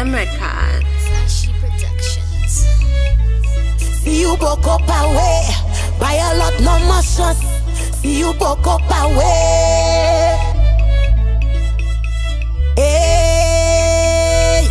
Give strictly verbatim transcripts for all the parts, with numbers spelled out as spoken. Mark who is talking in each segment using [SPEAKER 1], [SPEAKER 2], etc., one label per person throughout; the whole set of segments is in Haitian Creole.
[SPEAKER 1] M-RECORDZ.
[SPEAKER 2] Rashie Productionz.
[SPEAKER 3] Si you book up away, buy a lot, no more shots. Si you book up away. Hey.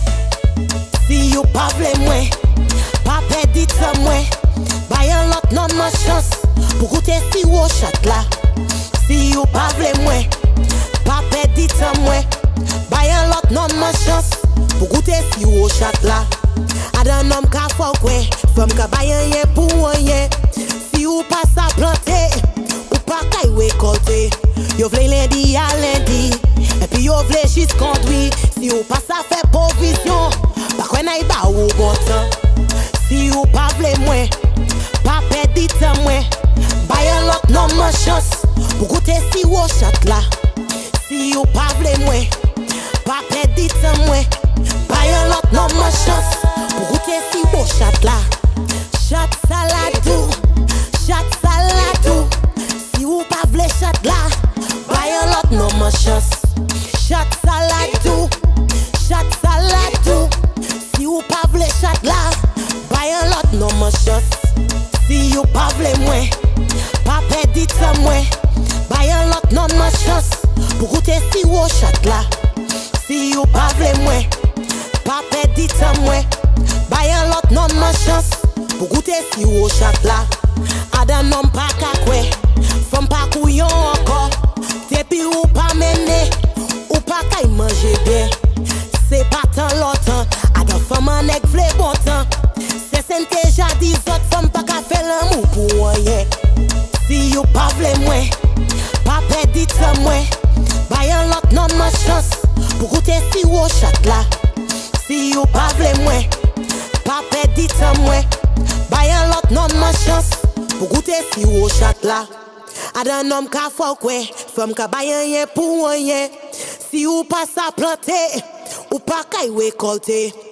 [SPEAKER 3] Si you pas vle mwen, pas perdit sa mwen. Buy a lot, no more shots. Pour goûter S I W O chat là. Si you pas vle mwen, pas perdit sa mwen. Buy a lot, no more shots. Pour goûter S I W O chat là. Adan nom ka fok we, femme ka bayan yen pou yen. Si ou pas sa planter, ou pas kay récolter. Yo vle lundi à lundi, et puis yo vle jis conduit. Si ou pas sa fait provision, pas kwen ay ba ou bon temps. Si ou pas vle mwen, pas perdit temps mwen. Buy a lot, no more chance, pour goûter S I W O chat là. Si ou pas vle mwen, pas perdit temps mwen. Buy a lot, no more chance, pour goûter S I W O chat là. Chat saladou, chat saladou. Si ou pas vle chat là, buy a lot, no more chance. Chat saladou, chat saladou. Si ou pas vle chat là, buy a lot, no more chance. Si ou pas vle mwen, pas perdit sa mwen. Buy a lot, no more chance, pour goûter S I W O chat là. Si ou pas vle mwen, pas perdit sa mwen. Buy a lot, no more chance, pour goûter S I W O chat là. Adan nom pa kakwe, femme pa kouyon encore. Depuis ou pas mené, ou pas kay manger bien. C'est pas tant longtemps, adan femme en ek vle bon temps. C'est sente jadi zot femme pa ka fait l'amour pour rien. Si you pas vle mwen, pas perdit sa mwen. Buy a lot, no more chance, pour goûter S I W O chat là. Si you pas vle mwen, pas perdit sa mwen. Buy a lot, no more chance, pour goûter S I W O chat là. Adan nom ka fok we, femme ka bayan yen pou yen. Si ou pas sa planter, ou pas kay récolter.